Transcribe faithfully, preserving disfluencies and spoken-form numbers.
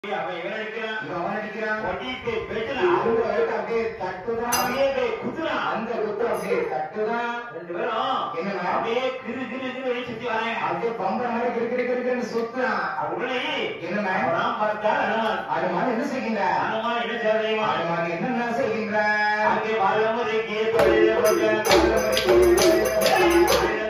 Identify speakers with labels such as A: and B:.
A: அவன் இவன் அடிக்கிறான்
B: அவன் அடிக்கிறான்
A: ஒட்டிட்டு பேசுறான்
B: அவங்க அப்படியே தட்டுதான்
A: அப்படியே குத்துறான்
B: அந்த குத்து அப்படியே தட்டுதான்
A: ரெண்டு பேரும்
B: என்னன்னா
A: அப்படியே கிரு கிரு கிரு வெளியே சுத்தி வராங்க
B: அப்படியே பம்பர மாதிரி கிரு கிரு கிருன்னு சுத்துறான்
A: உடனே
B: என்னன்னா
A: நான் பார்த்தா அனுமான்
B: அனுமான் என்ன செய்கின்ற
A: அனுமான் என்ன செய்வா
B: அனுமான் என்னென்ன செய்கின்ற
A: அங்கே வல்லமுறை கேட்பது